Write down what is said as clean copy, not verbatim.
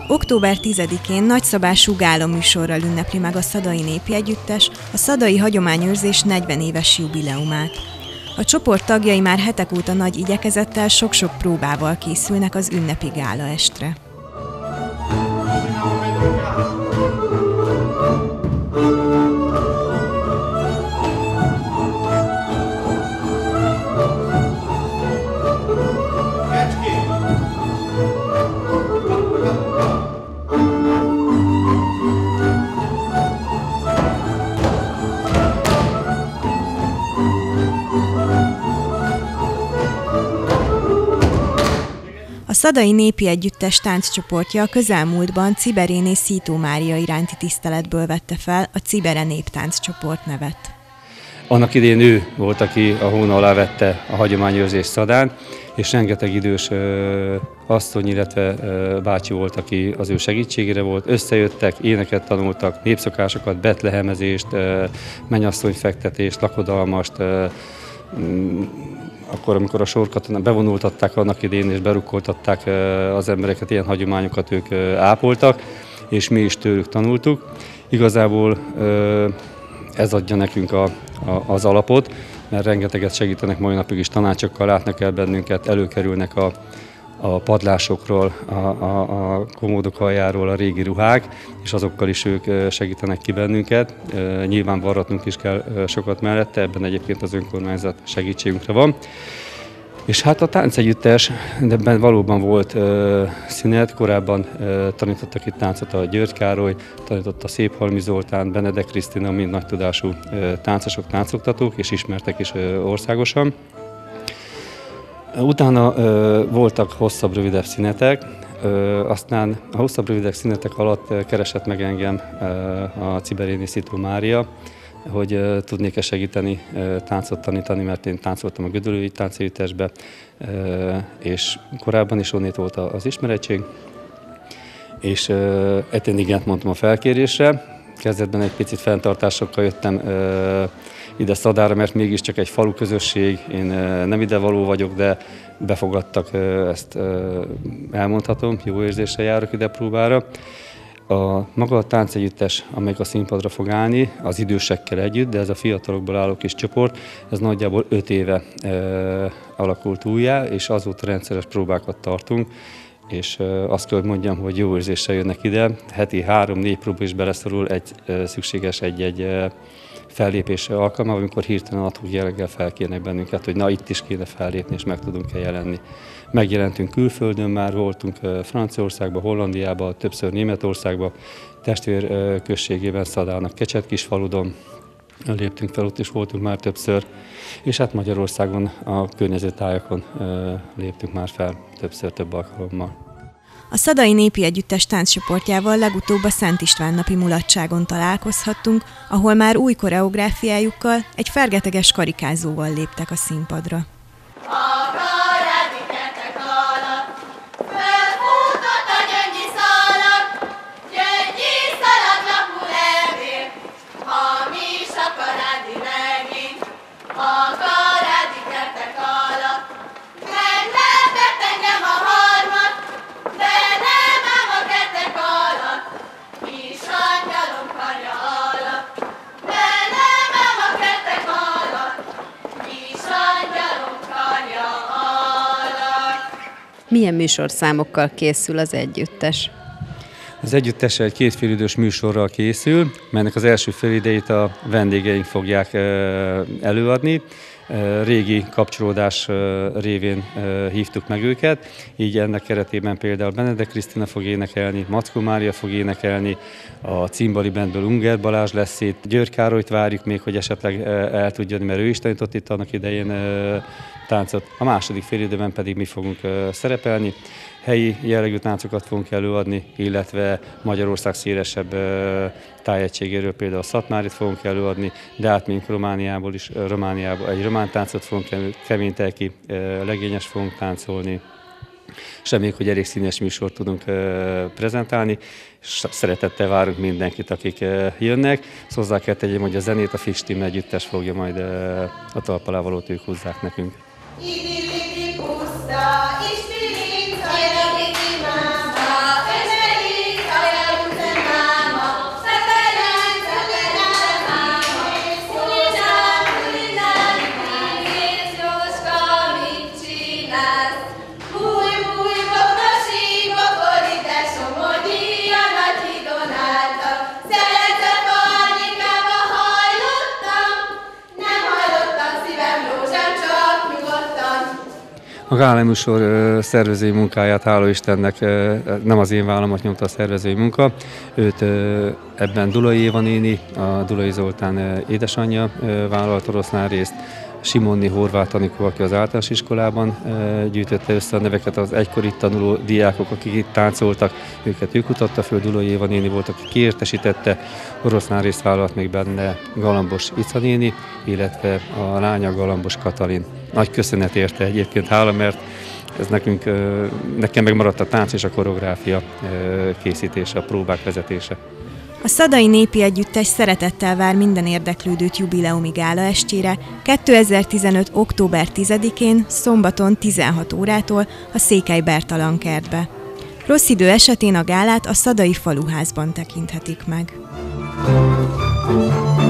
Október 10-én nagyszabású gálaműsorral ünnepli meg a Szadai Népi Együttes a szadai hagyományőrzés 40 éves jubileumát. A csoport tagjai már hetek óta nagy igyekezettel sok-sok próbával készülnek az ünnepi gálaestre. A Szadai Népi Együttes tánccsoportja a közelmúltban Ciberéné Szító Mária iránti tiszteletből vette fel a Cibere néptánccsoport nevet. Annak idején ő volt, aki a hóna alá vette a hagyományőrzés Szadán, és rengeteg idős asszony, illetve bácsi volt, aki az ő segítségére volt. Összejöttek, éneket tanultak, népszokásokat, betlehemezést, mennyasszonyfektetést, lakodalmast, akkor, amikor a sorkatonát bevonultatták annak idején és berukkoltatták az embereket, ilyen hagyományokat ők ápoltak, és mi is tőlük tanultuk. Igazából ez adja nekünk az alapot, mert rengeteget segítenek mai napig is, tanácsokkal látnak el bennünket, előkerülnek a padlásokról, a komódok aljáról a régi ruhák, és azokkal is ők segítenek ki bennünket. Nyilván varratnunk is kell sokat mellette, ebben egyébként az önkormányzat segítségünkre van. És hát a táncegyüttes, ebben valóban volt szünet, korábban tanítottak itt táncot a György Károly, tanított a Széphalmi Zoltán, Benedek Krisztina, mind nagy tudású táncosok, táncoktatók, és ismertek is országosan. Utána voltak hosszabb, rövidebb szünetek, aztán a hosszabb, rövidebb szünetek alatt keresett meg engem a Ciberéné Szító Mária, hogy tudnék-e segíteni táncot tanítani, mert én táncoltam a Gödöllői Táncegyüttesbe, és korábban is onnét volt az ismerettség, és egyébként igent mondtam a felkérésre. Kezdetben egy picit fenntartásokkal jöttem ide Szadára, mert mégiscsak egy falu közösség, én nem idevaló vagyok, de befogadtak, ezt elmondhatom, jó érzéssel járok ide próbára. Maga a táncegyüttes, amelyik a színpadra fog állni, az idősekkel együtt, de ez a fiatalokból álló kis csoport, ez nagyjából 5 éve alakult újjá, és azóta rendszeres próbákat tartunk, és azt kell, hogy mondjam, hogy jó érzéssel jönnek ide. Heti 3-4 próba is beleszorul, szükséges egy fellépés alkalmával, amikor hirtelen adhok jelleggel felkérnek bennünket, hogy na itt is kéne fellépni, és meg tudunk-e jelenni. Megjelentünk külföldön már, voltunk Franciaországban, Hollandiában, többször Németországban, testvérközségében Szadának Kecset-Kisfaludon léptünk fel, ott is voltunk már többször, és hát Magyarországon a környező tájakon léptünk már fel többször, több alkalommal. A Szadai Népi Együttes tánccsoportjával legutóbb a Szent István napi mulatságon találkozhattunk, ahol már új koreográfiájukkal, egy fergeteges karikázóval léptek a színpadra. Milyen műsorszámokkal készül az együttes? Az együttes egy 2 félidős műsorral készül, melynek az első félidejét a vendégeink fogják előadni. Régi kapcsolódás révén hívtuk meg őket, így ennek keretében például Benedek Krisztina fog énekelni, Mackó Mária fog énekelni, a cimbali bandből Unger Balázs lesz itt, György Károlyt várjuk még, hogy esetleg el tudja, mert ő is tanított itt annak idején táncot. A második félidőben pedig mi fogunk szerepelni, helyi jellegű táncokat fogunk előadni, illetve Magyarország szélesebb tájegységéről például a Szatmárit fogunk előadni, de átmegyünk Romániából is, Romániába egy román táncot fogunk, keménytelki legényes fogunk táncolni. És reméljük, hogy elég színes műsort tudunk prezentálni. Szeretettel várunk mindenkit, akik jönnek. Hozzá kell tegyem, hogy a zenét a Fix Team együttes fogja majd a talp alá valót, ők húzzák nekünk. A gálaműsor szervezői munkáját, hála Istennek, nem az én vállamat nyomta a szervezői munka. Őt ebben Dulai Éva néni, a Dulai Zoltán édesanyja vállalt oroszlán részt. Simonni Horváth Anikó, aki az általános iskolában gyűjtötte össze a neveket, az egykor itt tanuló diákok, akik itt táncoltak, őket ő kutatta föl, Dulai Éva néni volt, aki kiértesítette, oroszlán részt vállalt még benne Galambos Ica néni, illetve a lánya Galambos Katalin. Nagy köszönet érte egyébként, hála, mert ez nekem megmaradt a tánc és a koreográfia készítése, a próbák vezetése. A Szadai Népi Együttes szeretettel vár minden érdeklődőt jubileumi gálaestjére 2015. október 10-én, szombaton 16 órától a Székely Bertalan kertbe. Rossz idő esetén a gálát a Szadai Faluházban tekinthetik meg.